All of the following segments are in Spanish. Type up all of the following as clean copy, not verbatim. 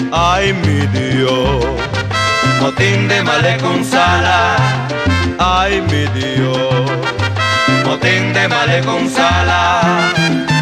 Ay, mi Dios, motín de malecón sala. ay, mi Dios, Motín de malecón sala.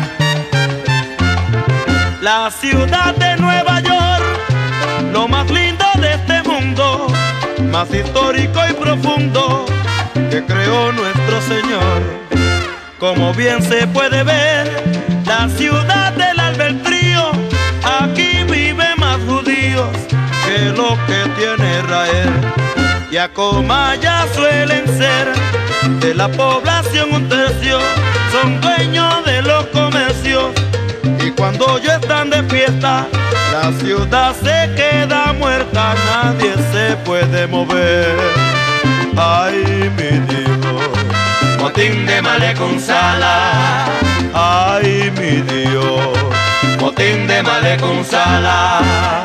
la ciudad de Nueva York, lo más lindo de este mundo, más histórico y profundo que creó nuestro Señor. Como bien se puede ver, la ciudad del albedrío, aquí viven más judíos que lo que tiene Israel. Y a Comaya suelen ser de la población un tercio, son dueños de los comercios. Y cuando ellos están de fiesta, la ciudad se queda muerta, nadie se puede mover. Ay, mi Dios, Motín de malecón sala. ay, mi Dios, Motín de malecón sala.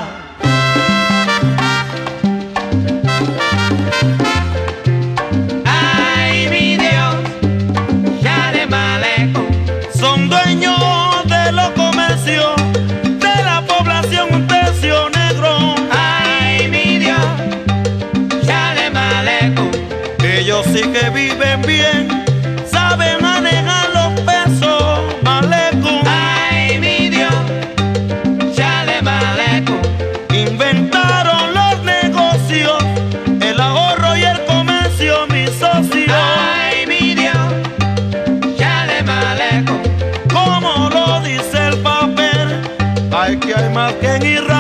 Ay, mi Dios, ya de malecón. son dueños de los comercios, de la población un tercio negro. Ay, mi Dios, ya de malecón. Ellos sí que viven bien, saben manejar los pesos, malecón. Ay, mi Dios, ya de malecón. Inventaron los negocios, el ahorro y el comercio, mi socio. Ay, mi Dios, ya de malecón. Como lo dice el papel, hay que hay más que en Israel.